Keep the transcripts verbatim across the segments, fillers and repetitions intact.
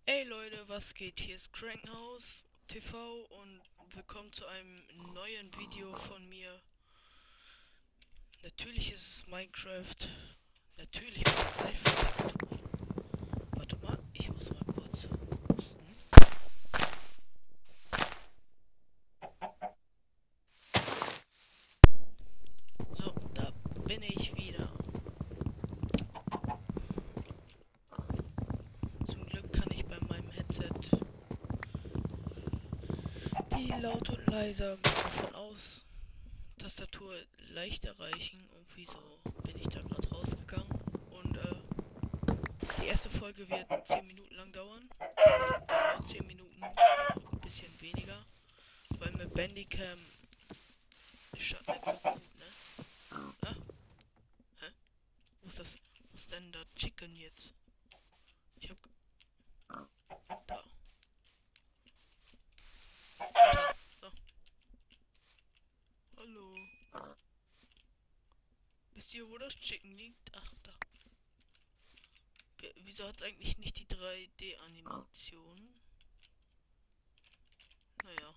Ey Leute, was geht? Hier ist Crankenhaus T V und willkommen zu einem neuen Video von mir. Natürlich ist es Minecraft. Natürlich mit Alpha-Textur. Warte mal, ich muss mal kurz husten. So, da bin ich wieder. Zum Glück kann ich bei meinem Headset die laut und leiser Mikrofon aus Tastatur leicht erreichen. Und wieso bin ich da gerade rausgegangen? Und äh, die erste Folge wird zehn Minuten lang dauern. Also genau zehn Minuten, noch ein bisschen weniger. Weil mit Bandicam schaut nicht so gut, ne? Ah? Hä? Wo ist das? Wo ist denn da Chicken jetzt? Ich hab... Da. Da. So. Hallo. Wisst ihr, wo das Chicken liegt? Ach, da. Wieso hat es eigentlich nicht die drei D-Animation? Naja.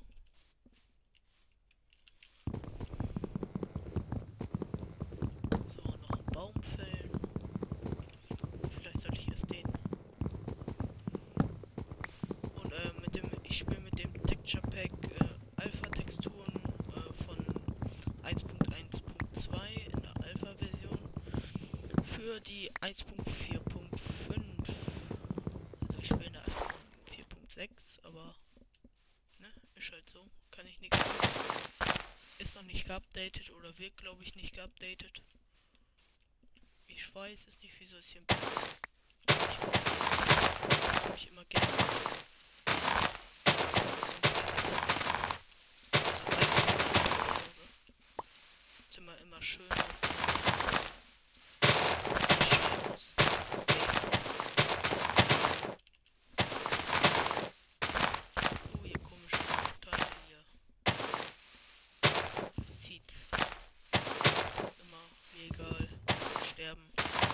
So, noch einen Baum fällen. Vielleicht sollte ich erst den. Und äh, mit dem, ich spiele mit dem Texture Pack äh, Alpha-Texturen äh, von eins Punkt eins Punkt zwei in der Alpha-Version für die eins Punkt vier Punkt fünf. Also ich spiele in der eins Punkt vier Punkt sechs, aber ne, ist halt so, kann ich nichts tun. Ist noch nicht geupdatet oder wird, glaube ich, nicht geupdatet. Ich weiß es nicht, wieso es hier ein bisschen... Hab ich immer gerne. Zimmer immer schön. So, hier komische Teile hier. Sieht's. Immer, mir egal. Sterben.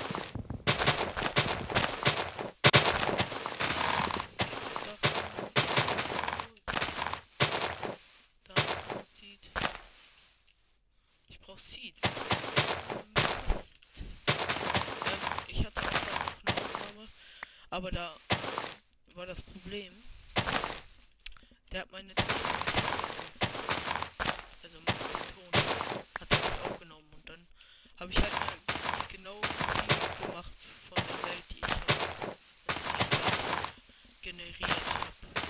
Da aussieht. Ich brauch Seeds. Mist. Ähm, ich hatte auch noch eine Aufnahme, aber da war das Problem. Der hat meine also meinen Ton hat er nicht aufgenommen und dann habe ich halt mal genau die gemacht von der Welt, die ich halt generiert habe.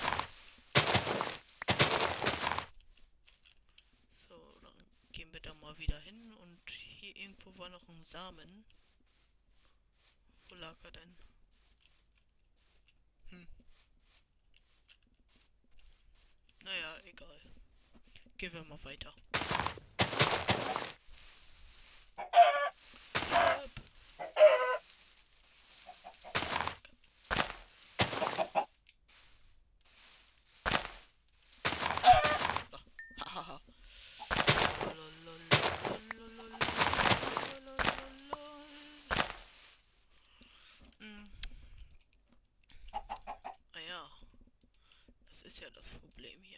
So, dann gehen wir da mal wieder hin und hier irgendwo war noch ein Samen. Wo lag er denn? Hm. Naja, egal. Gehen wir mal weiter. Hahaha. Ah ja, das ist ja das Problem hier.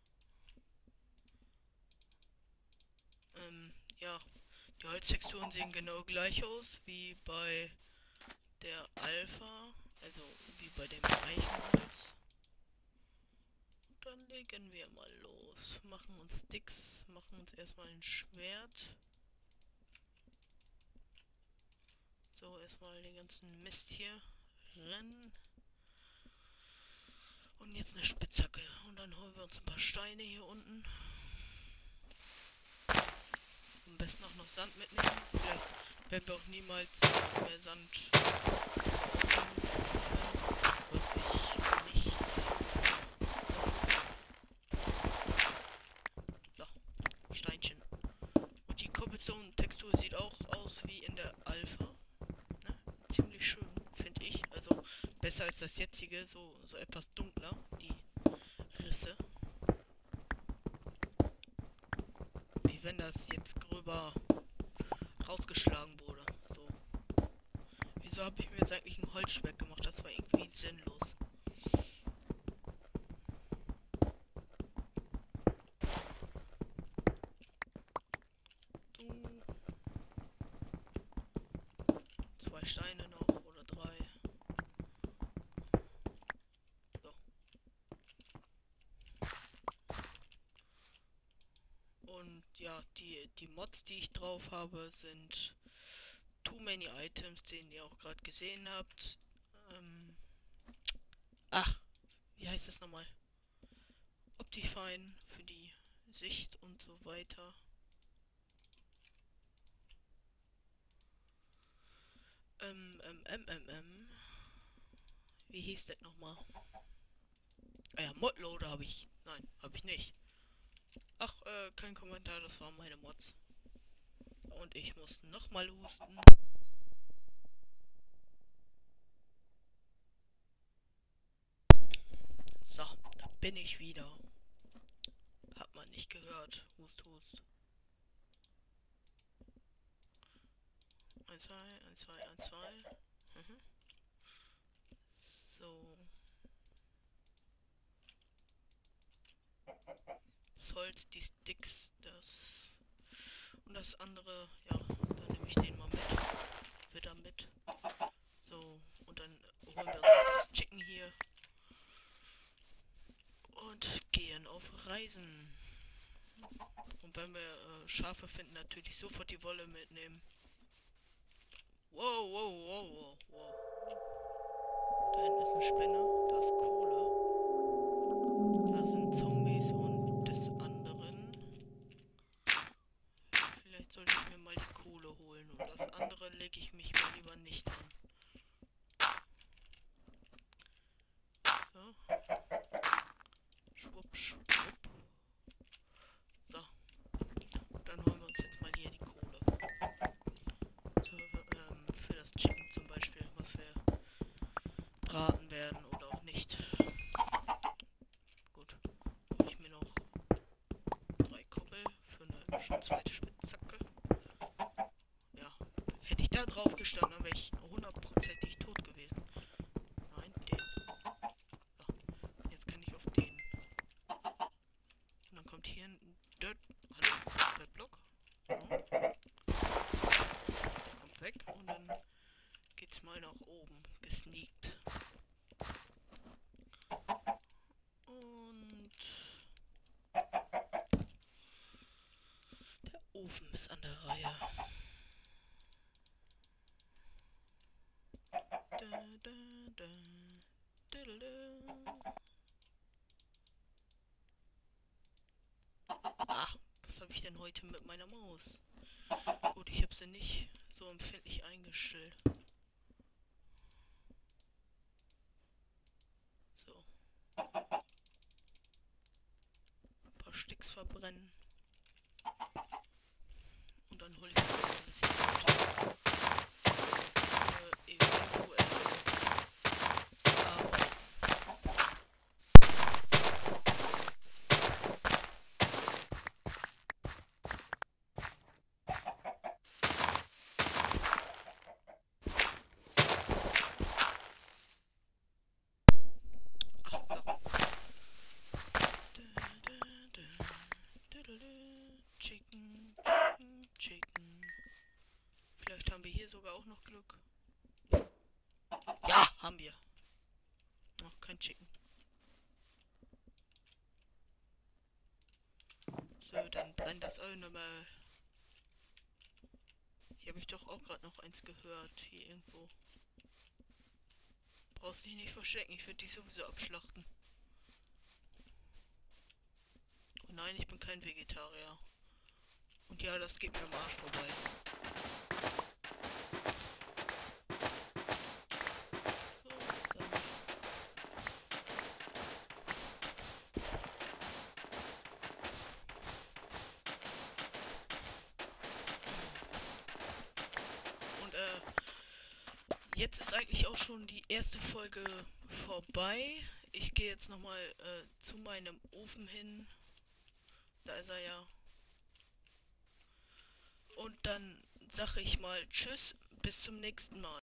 Ähm, ja, die Holztexturen sehen genau gleich aus wie bei der Alpha, also wie bei dem Eichenholz. Und dann legen wir mal los, machen uns Sticks, machen uns erstmal ein Schwert. So, erstmal den ganzen Mist hier rennen. Und jetzt eine Spitzhacke. Und dann holen wir uns ein paar Steine hier unten. Am besten auch noch Sand mitnehmen. Vielleicht werden wir auch niemals mehr Sand was ich nicht. So, Steinchen. Und die Cobblestone-Textur sieht auch aus wie in der Alpha. Ne? Ziemlich schön, finde ich. Also besser als das jetzige, so, so etwas dunkler, die Risse. Wie wenn das jetzt gröber rausgeschlagen wurde. So. Wieso habe ich mir jetzt eigentlich ein Holzschwert gemacht? Das war irgendwie sinnlos. Steine noch oder drei. So. Und ja, die, die Mods, die ich drauf habe, sind Too Many Items, den ihr auch gerade gesehen habt. Ähm, ach, wie heißt das nochmal? Optifine für die Sicht und so weiter. Ähm, ähm, ähm, ähm, ähm. Wie hieß das nochmal? Ah ja, Modloader habe ich. Nein, habe ich nicht. Ach, äh, kein Kommentar, das waren meine Mods. Und ich muss nochmal husten. So, da bin ich wieder. Hat man nicht gehört. Hust, hust. eins, zwei, eins, zwei, eins, zwei. Mhm. So. Das Holz, die Sticks, das... Und das andere, ja, dann nehme ich den mal mit. Wieder mit. So, und dann holen wir uns das Chicken hier. Und gehen auf Reisen. Und wenn wir äh, Schafe finden, natürlich sofort die Wolle mitnehmen. Wow, wow, wow, wow, wow. Da hinten ist eine Spinne, da ist Kohle. Da sind Zombies und des anderen. Vielleicht sollte ich mir mal die Kohle holen und das andere lege ich mich mal lieber nicht an. So. Schwupp, schwupp. So. Dann holen wir uns jetzt mal hier die Kohle. So, ähm, für das Chicken zum Beispiel, was wir braten werden oder auch nicht. Gut. Hole ich mir noch drei Koppel für eine zweite Spitzhacke. Ja. Hätte ich da drauf gestanden, dann wäre ich hundertprozentig tot gewesen. Nein, den. So. Jetzt kann ich auf den. Und dann kommt hier ein Dirt. Hallo? Dirt Block. So. Der kommt weg und dann geht's mal nach oben. Gesneakt. Und der Ofen ist an der Reihe. Da, da, da, da, da, da. Ach, was habe ich denn heute mit meiner Maus? Gut, ich habe sie nicht so empfindlich eingestellt. So. Ein paar Sticks verbrennen. Und dann hole ich mir noch ein bisschen Holz. Äh, eventuell Arbeit. Ach, so. Chicken, Chicken, Chicken. Vielleicht haben wir hier sogar auch noch Glück. Ja, haben wir. Noch kein Chicken. So, dann brennt das auch nochmal. Hier habe ich doch auch gerade noch eins gehört. Hier irgendwo. Brauchst dich nicht verstecken, ich würde dich sowieso abschlachten. Oh nein, ich bin kein Vegetarier. Und ja, das geht mir am Arsch vorbei. So, dann. Und äh, jetzt ist eigentlich auch schon die erste Folge vorbei. Ich gehe jetzt nochmal äh, zu meinem Ofen hin. Da ist er ja. Und dann sage ich mal Tschüss, bis zum nächsten Mal.